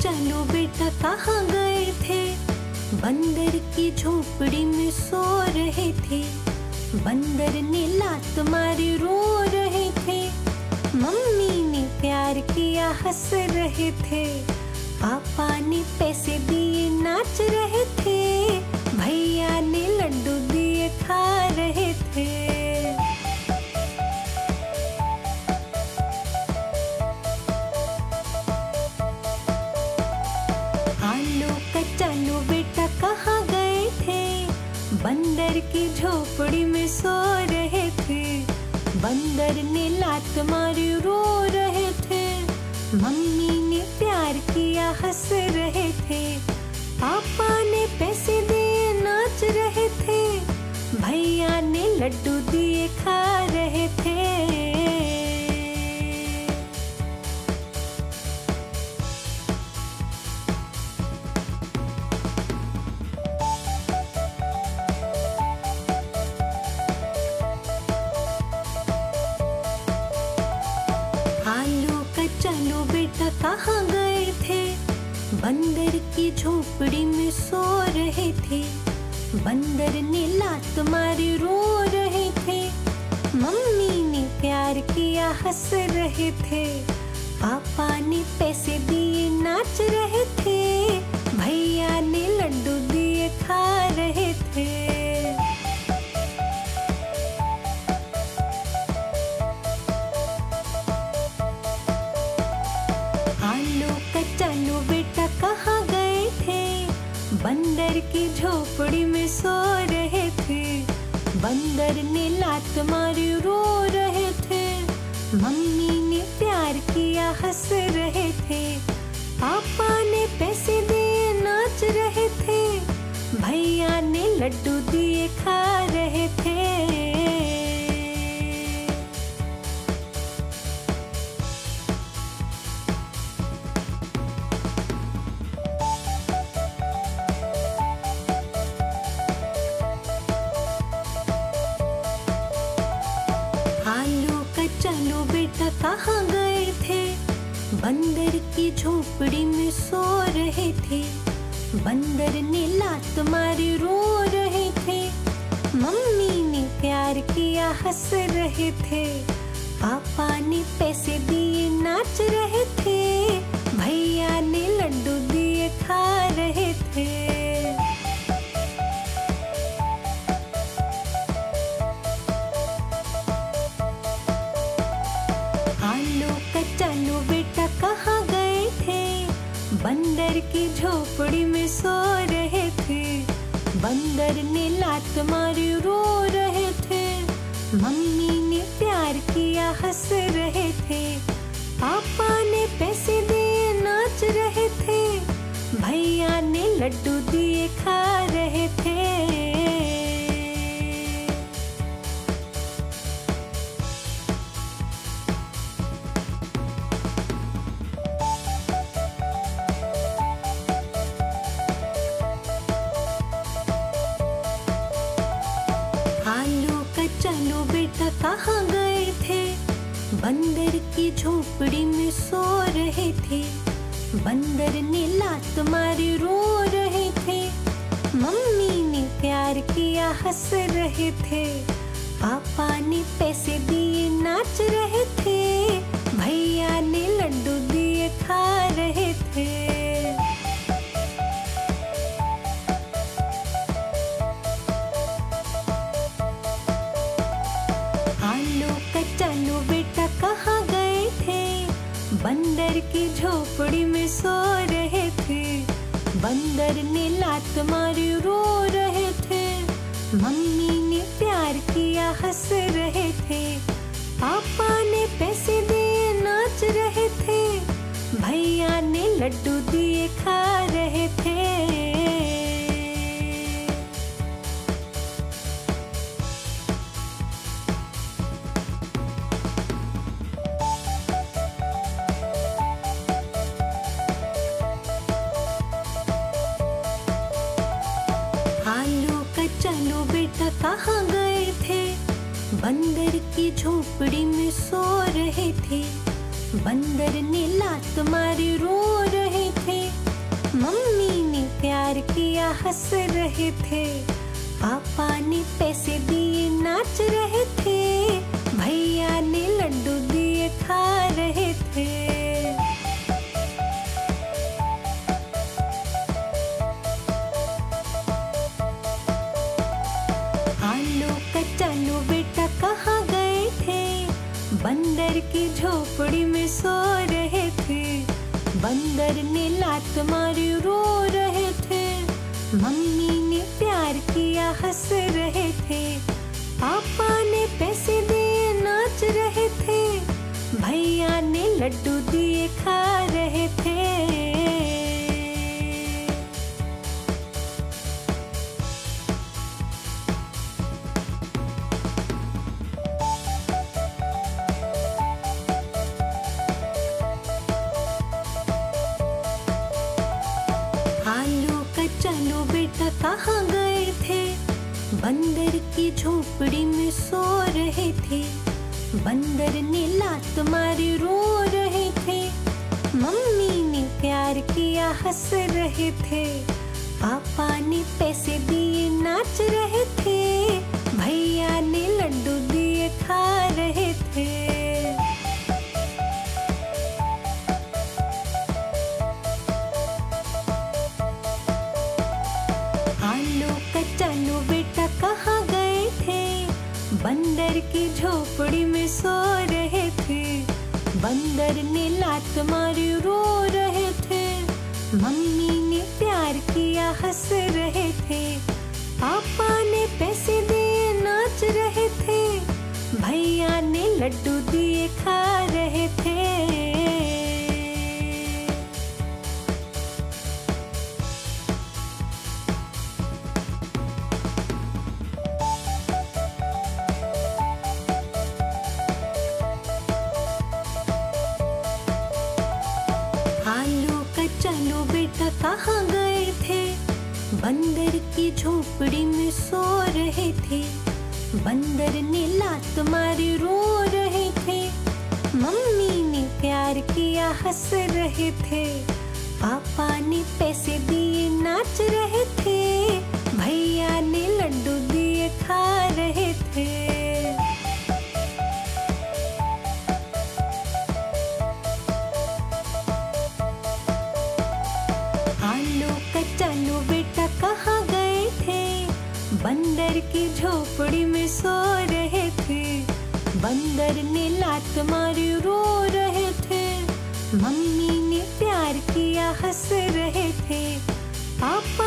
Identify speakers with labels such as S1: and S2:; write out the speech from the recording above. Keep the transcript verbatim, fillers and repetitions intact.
S1: चलो बेटा कहाँ गए थे? बंदर की झोपड़ी में सो रहे थे। बंदर ने लात मारी रो रहे थे। मम्मी ने प्यार किया हंस रहे थे। पापा ने पैसे दिए नाच रहे थे। भैया ने लड्डू दिए खा रहे थे। चलो बेटा कहाँ गए थे? बंदर की झोपड़ी में सो रहे थे। बंदर ने लात मारी रो रहे थे। मम्मी ने प्यार किया हंस रहे थे। पापा ने पैसे दिए नाच रहे थे। भैया ने लड्डू दिए खा रहे थे। चलो बेटा कहाँ गए थे? बंदर की झोपड़ी में सो रहे थे। बंदर ने लात मारी रो रहे थे। मम्मी ने प्यार किया हंस रहे थे। पापा ने पैसे दिए नाच रहे थे। भैया ने लड्डू दिए खा रहे थे। चलो बेटा कहाँ गए थे? बंदर की झोपड़ी में सो रहे थे। बंदर ने लात मारी रो रहे थे। मम्मी ने प्यार किया हंस रहे थे। पापा ने पैसे दिए नाच रहे थे। भैया ने लड्डू दिए खा रहे थे। चलो बेटा कहाँ गए थे? बंदर की झोपड़ी में सो रहे थे। बंदर ने लात मारी रो रहे थे। मम्मी ने प्यार किया हंस रहे थे। पापा ने पैसे दिए नाच रहे थे। भैया ने लड्डू दिए खा रहे थे। चलो बेटा कहाँ गए थे? बंदर की झोपड़ी में सो रहे थे। बंदर ने लात मारी रो रहे थे। मम्मी ने प्यार किया हंस रहे थे। पापा ने पैसे दिए नाच रहे थे। भैया ने लड्डू दिए खा रहे थे। चलो बेटा कहाँ गए थे? बंदर की झोपड़ी में सो रहे थे। बंदर ने लात मारी रो रहे थे। मम्मी ने प्यार किया हंस रहे थे। पापा ने पैसे दिए नाच रहे थे। भैया ने लड्डू दिए खा रहे थे। चलो बेटा कहाँ गए थे? बंदर की झोपड़ी में सो रहे थे। बंदर ने लात मारी रो रहे थे। मम्मी ने प्यार किया हंस रहे थे। पापा ने पैसे दिए नाच रहे थे। भैया ने लड्डू दिए खा रहे थे। चलो बेटा कहाँ गए थे? बंदर की झोपड़ी में सो रहे थे। बंदर ने लात मारी रो रहे थे। हंस रहे थे। पापा ने पैसे दिए नाच रहे थे, भैया ने लड्डू दिए खा रहे थे। आलू कचालू बेटा कहाँ गए थे, बंदर की झोपड़ी में सो रहे थे। बंदर ने लात मारी रो रहे थे, मम्मी ने प्यार किया हंस रहे थे। पापा ने पैसे दिए नाच रहे थे, भैया ने लड्डू दिए खा रहे थे। आलू कचालू बेटा कहाँ गए थे, बंदर की झोपड़ी में सो रहे थे। बंदर ने लात मारी रो रहे थे, मम्मी ने प्यार किया हंस रहे थे। पापा ने पैसे दिए नाच रहे थे, भैया ने लड्डू दिए खा रहे थे। कचालू बेटा कहाँ गए थे, बंदर की झोपड़ी में सो रहे थे। बंदर ने लात मारी रो रहे थे, मम्मी ने प्यार किया हंस रहे थे। पापा ने पैसे दिए नाच रहे थे, भैया ने लड्डू दिए खा रहे थे। आलू कचालू बेटा कहाँ गए थे, बंदर की झोपड़ी में सो रहे थे। बंदर ने लात मारी रो रहे थे, मम्मी ने प्यार किया हंस रहे थे। पापा ने पैसे दिए नाच रहे थे, भैया ने लड्डू दिए खा रहे थे। कचालू बेटा कहाँ गए थे, बंदर की झोपड़ी में सो रहे थे। बंदर ने लात मारी रो रहे थे, मम्मी ने प्यार किया हंस रहे थे। पापा